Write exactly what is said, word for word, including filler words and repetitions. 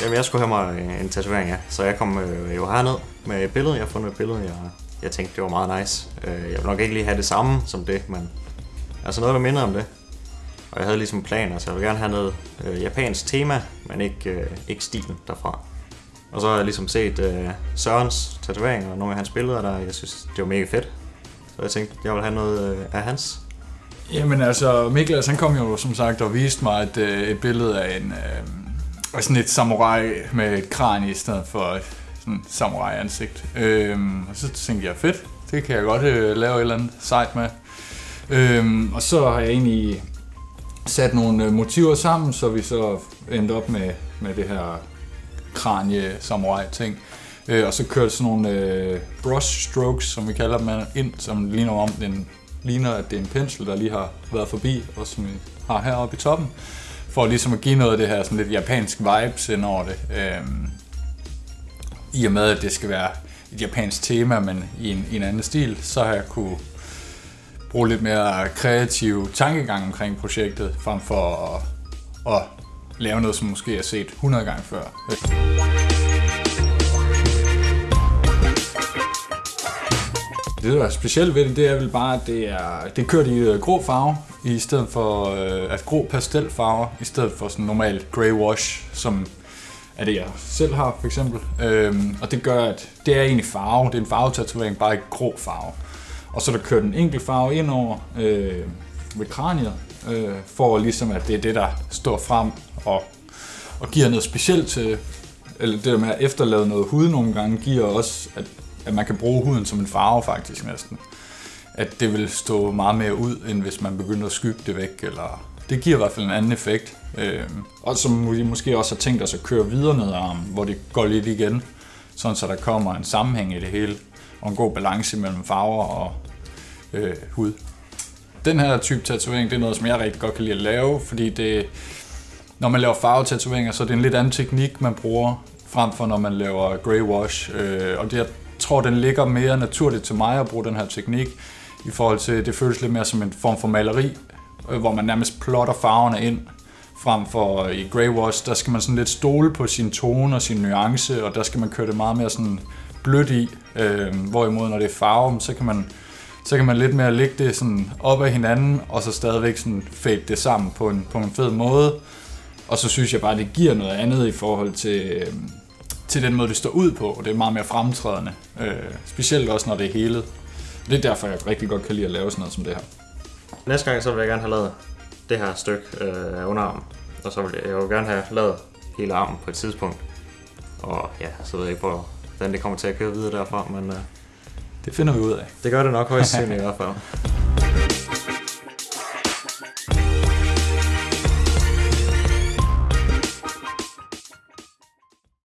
Jamen, jeg skulle have mig en tatovering, ja. Så jeg kom øh, jo herned med et billede. Jeg har fundet et billede, jeg, jeg tænkte, det var meget nice. Øh, jeg vil nok ikke lige have det samme som det, men altså noget, der minder om det. Og jeg havde ligesom planer, så jeg vil gerne have noget øh, japansk tema, men ikke, øh, ikke stilen derfra. Og så har jeg ligesom set øh, Sørens tatoveringer og nogle af hans billeder, der jeg synes, det var mega fedt. Så jeg tænkte, jeg vil have noget øh, af hans. Jamen altså, Miklas han kom jo som sagt og viste mig et, et billede af en øh, sådan et samurai med et kranie i stedet for et sådan samurai-ansigt. Øhm, og så tænkte jeg, fedt, det kan jeg godt øh, lave et eller andet sejt med. Øhm, og så har jeg egentlig sat nogle motiver sammen, så vi så endte op med, med det her kranie-samurai-ting. Øh, og så kørte sådan nogle øh, brush strokes, som vi kalder dem, ind, som ligner om den ligner, at det er en pensel, der lige har været forbi, og som vi har heroppe i toppen, for ligesom at give noget af det her sådan lidt japansk vibes ind over det. Øhm, I og med, at det skal være et japansk tema, men i en, i en anden stil, så har jeg kunne bruge lidt mere kreativ tankegang omkring projektet, frem for at, at lave noget, som måske er set hundrede gange før. Det, der er specielt ved det, det er vel bare, at det er, det er kørt i uh, grå farve, i stedet for uh, at grå pastelfarver, i stedet for sådan normal grey wash, som er det, jeg selv har, for eksempel. Øhm, og det gør, at det er egentlig farve, det er en farvetatovering, bare i grå farve. Og så er der kørt en enkelt farve ind over øh, ved kraniet, øh, for ligesom, at det er det, der står frem og, og giver noget specielt til, eller det der med at efterlade noget hud nogle gange, giver også, at at man kan bruge huden som en farve faktisk næsten. At det vil stå meget mere ud, end hvis man begynder at skygge det væk. Eller det giver i hvert fald en anden effekt. Øhm, og som vi måske også har tænkt os at køre videre ned ad armen, hvor det går lidt igen. Sådan så der kommer en sammenhæng i det hele. Og en god balance mellem farver og øh, hud. Den her type tatovering, det er noget, som jeg rigtig godt kan lide at lave. Fordi det, når man laver farvetatoveringer, så er det en lidt anden teknik, man bruger. Frem for når man laver grey wash. Øh, og det er Jeg tror, den ligger mere naturligt til mig at bruge den her teknik, i forhold til, det føles lidt mere som en form for maleri, hvor man nærmest plotter farverne ind, frem for i grey wash, der skal man sådan lidt stole på sin tone og sin nuance, og der skal man køre det meget mere sådan blødt i, øh, hvorimod når det er farve, så kan man, så kan man lidt mere lægge det sådan op ad hinanden, og så stadigvæk sådan fade det sammen på en, på en fed måde, og så synes jeg bare, det giver noget andet i forhold til... Øh, til den måde, det står ud på, og det er meget mere fremtrædende. Øh, specielt også, når det er helet. Det er derfor, jeg rigtig godt kan lide at lave sådan noget som det her. Næste gang, så vil jeg gerne have lavet det her stykke øh, af underarmen. Og så vil jeg, jeg vil gerne have lavet hele armen på et tidspunkt. Og ja, så ved jeg ikke, hvordan det kommer til at køre videre derfra, men... Øh, det finder vi ud af. Det gør det nok højst sandsynligt i hvert fald.